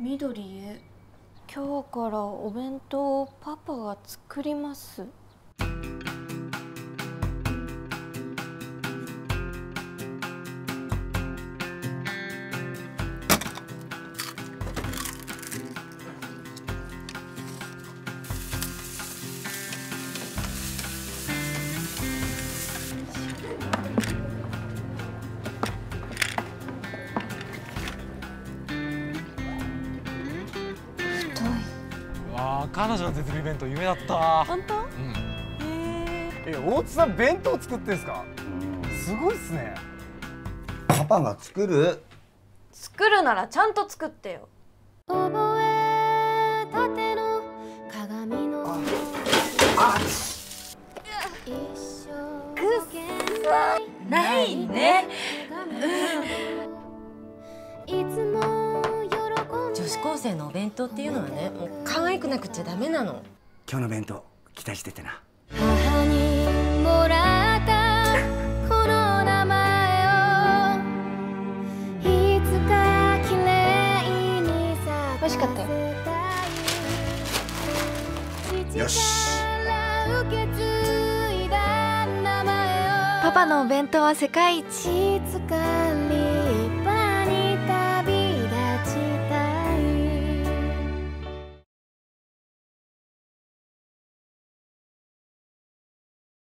緑へ。今日からお弁当をパパが作ります。 彼女の手作り弁当夢だった。 本当？ 大津さん弁当作ってんすか？すごいっすね。 パパが作る。 作るならちゃんと作ってよ。 覚えたての鏡のないね。 女子高生のお弁当っていうのはね、もう可愛くなくちゃダメなの。 今日の弁当期待しててな。 母にもらったこの名前をいつか綺麗に咲美味しかったよ。 よし。 パパのお弁当は世界一。 いつか